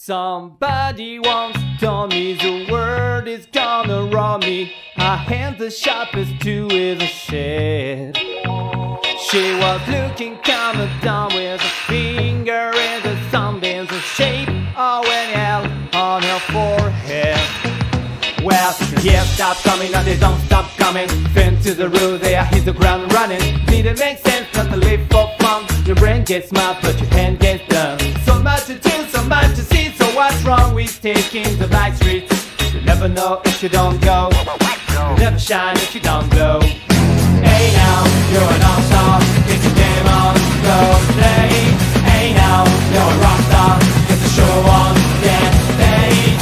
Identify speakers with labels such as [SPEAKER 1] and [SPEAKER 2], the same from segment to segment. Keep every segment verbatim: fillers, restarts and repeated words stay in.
[SPEAKER 1] Somebody once told me the world is gonna rob me. Her hand the sharpest tool is a shed. She was looking kinda dumb with a finger in the thumb in the shape of an L on her forehead. Well, years stop coming and they don't stop coming. Fin to the roof, they hit the ground running. Didn't make sense not to live for fun. Your brain gets smart but your hand gets dumb. So much to do, so much to see. So what's wrong with taking the back streets? You never know if you don't go. You never shine if you don't glow. Hey now, you're an all-star. Get your game on, go play. Hey now, you're a rock star. Get the show on, dance stage.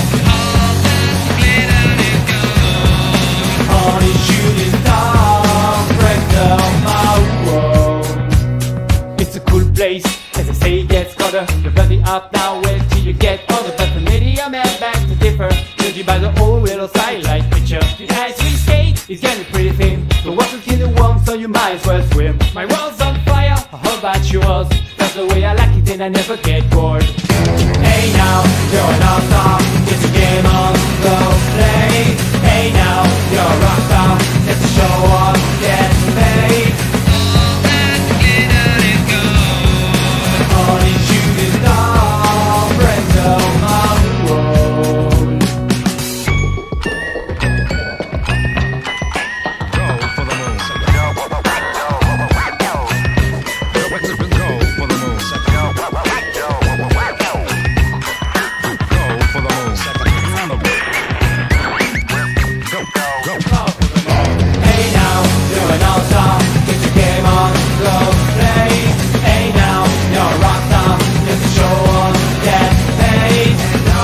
[SPEAKER 1] Only shooting stars break the world. It's a cool place, as I say, it gets colder. You're running up now, wait till you get older. But the media man back to differ. Judging by the old little sidelight picture. The ice we skate is getting pretty thin. The water's getting warm, so you might as well swim. My world's on fire, how about yours? That's the way I like it, and I never get bored. Hey now, you're an all-star. Get your game on, go play. Hey now, you're a rock star. Get the show on, get paid. Only shooting star break the world.
[SPEAKER 2] Go for the moon. Go for the moon. Go for the moon. Go, go.
[SPEAKER 1] Hey now, you're an all-star. Get your game on, go play. Hey now, you're a rock star. Get the show on, get paid.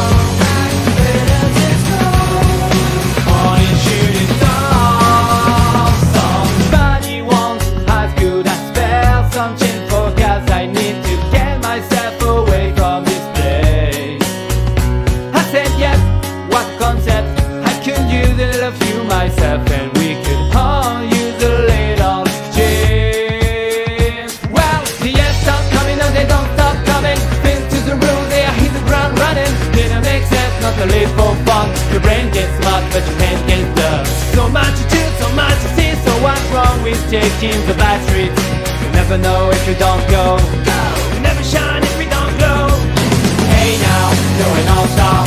[SPEAKER 1] Only shooting stars. Somebody wants as good as spare some change for gas. I need to get myself away from this place. I said yes, what a concept. I could use a little few myself, and we could all use a little change. Well, the years stop coming and they don't stop coming. Fin to the room, they hit the ground running. Didn't make sense not to live for fun. Your brain gets smart but your hand gets dumb. So much to do, so much to see. So what's wrong with taking the back streets? You never know if you don't go. You never shine if you don't glow. Hey now, you're an all-star.